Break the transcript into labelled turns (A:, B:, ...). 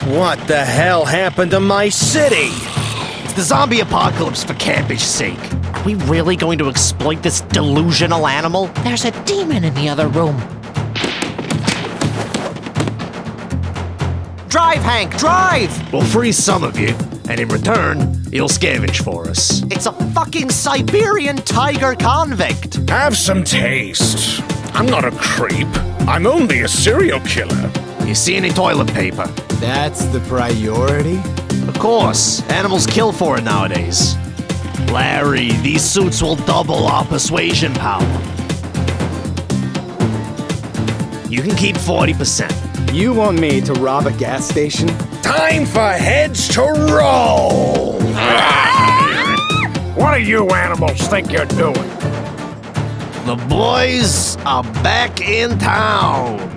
A: What the hell happened to my city?
B: It's the zombie apocalypse for cambage's sake. Are we really going to exploit this delusional animal?
C: There's a demon in the other room.
B: Drive, Hank, drive! We'll free some of you, and in return, you'll scavenge for us. It's a fucking Siberian tiger convict!
D: Have some taste. I'm not a creep. I'm only a serial killer.
B: You see any toilet paper?
E: That's the priority?
B: Of course, animals kill for it nowadays. Larry, these suits will double our persuasion power. You can keep 40%.
E: You want me to rob a gas station?
D: Time for heads to roll! What do you animals think you're doing?
B: The boys are back in town.